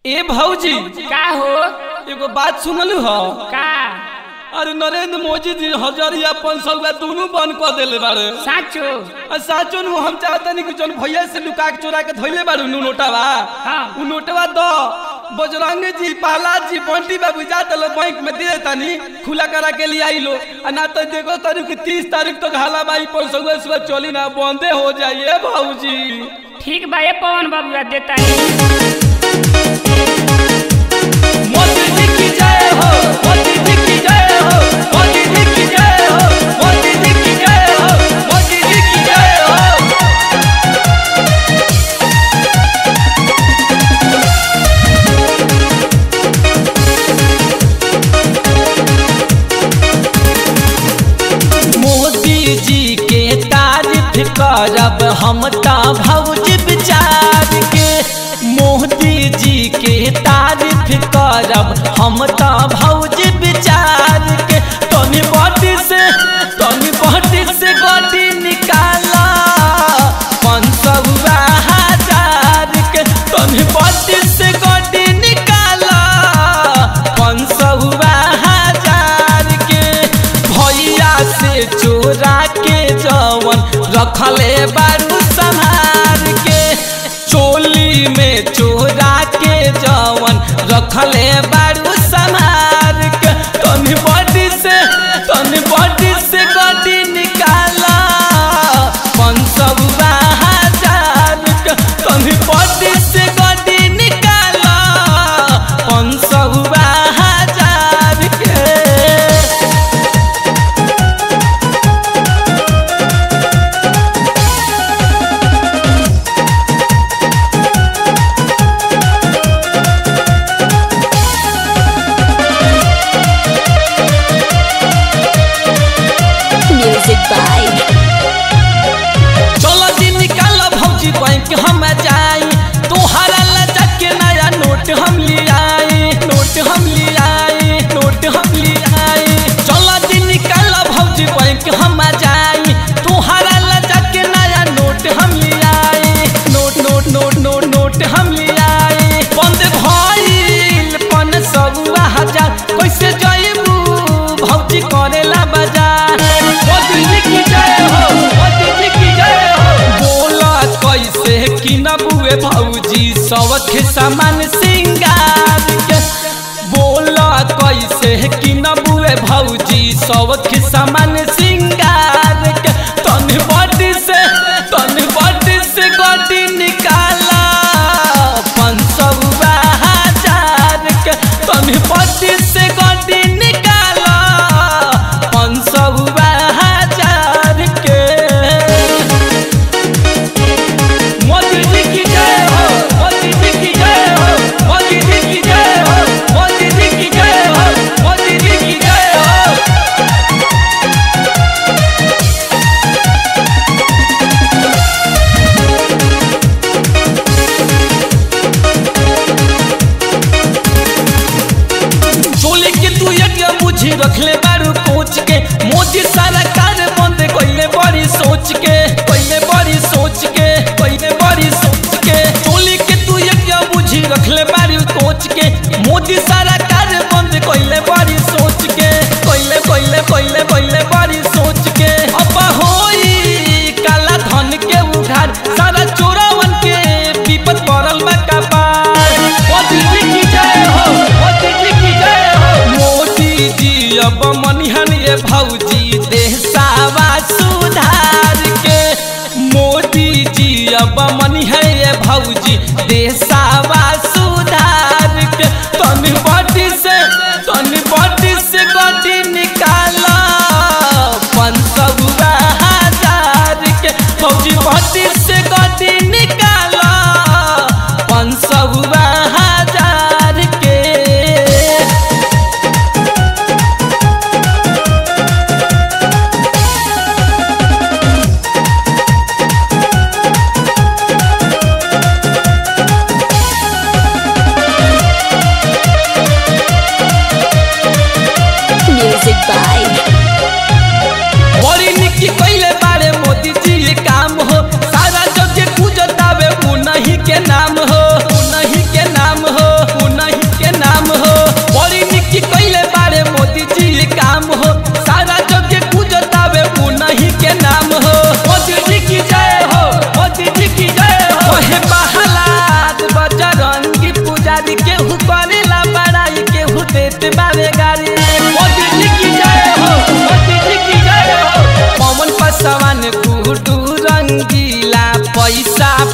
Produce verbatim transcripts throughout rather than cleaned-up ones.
ए भौजी का हो एगो बात सुनलू हो का? अरे नरेंद्र मोदी जी हजारिया पाँच सौ दोनों बंद कर दिले बारे। साचो साचो नु हम चाहता नहीं कि जन भैया से लुका के चोरा के धइले बारू नु नोटवा। हाँ। उ नोटवा दो बजरंगी जी प्रहलाद जी बंटी बाबू जाते लो बैंक में दे तानी खुला करा के लिए आई लो ना तो देखो तारीख की तीस तारीख तक हाला बाई पाँच सौ सुबह चली ना बंदे हो जाइए भौजी। ठीक बा ये पवन बाबू देता है। मोदी जी की जय हो, मोदी जी की जय हो, मोदी जी की जय हो, मोदी जी की जय हो, मोदी जी की जय हो। मोदी जी के तारीफ करब हम ता भौजी विचार के। मोदी जी के तारीफ करब हम ता भौजी विचार के। तनी बॉडी से तनी बॉडी से गोटी निकाला पाँच सौ हजार के। तनी बॉडी से गोटी निकाला पाँच सौ हजार के। भैया से चोरा के जवन रखले बारू संभार के। चोली में चोरा के जवन रखले बारू संभार के। तनी बॉडी से तनी बॉडी से गोटी निकाला पाँच सौ हजार के। तनी बॉडी से गोटी निकाला पाँच सौ हजार के। Music by चलो जी निकाल भौजी बैंक हम जाई तोहरा लजा के नया नोट हम ले आई नोट हम ले आई नोट हम ले आई। चलो जी निकाल भौजी बैंक हम जाई तोहरा लजा के नया नोट हम ले आई note note note note note हम ले आई। बंद भइल पाँच सौ हजार कैसे जाइबू भौजी करेला बाजार। मोदी जी की जय हो, मोदी जी की जय हो। बोला कैसे कि न बुए भौजी सवख सामान सिंगार के। बोला कैसे कि न बुए भौजी सवख सामान सिंगार के। तनी बॉडी से तनी बॉडी से गोटी निकाला पाँच सौ हजार के। तनी बॉडी से गोटी निकाला पाँच सौ हजार के। मोदी जी की जय हो, मोदी जी की जय हो, मोदी जी की जय हो, मोदी जी की जय हो, मोदी जी की जय हो। चोली के तू एक बुझी रखले बारू कोच के। मोदी सरकार बंद कइले बड़ी सोच के कइले बड़ी सोच के कइले बड़ी सोच के। चोली के तू एक बुझी रखले बारू कोच के। मोदी सरकार बंद कइले बड़ी सोच के कइले कइले कइले कइले बड़ी सोच के। अब होई काला धन के उधार सारा चोरावन के विपद पड़ल बा कपार। मोदी जी की जय हो, मोदी जी की जय हो। मोदी जी अब मनिहन ये भौजी देशवा सुधार के। मोदी जी अब मनिहन ये भौजी देशवा सुधार के। तनी बॉडी से तनी बॉडी से गोटी निकाला पाँच सौ हजार के। भौजी बॉडी से गोटी निकाला पाँच सौ हजार के।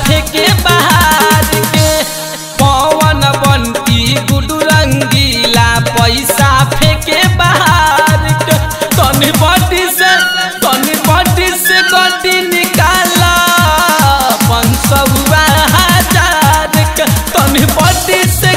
फेंके बाहर के पवन बंटी गुडू रंगीला पैसा फेंके बाहर के तनी बटी से तनी बटी से गड्डी निकाला पाँच सौ हजार के तनी बटी से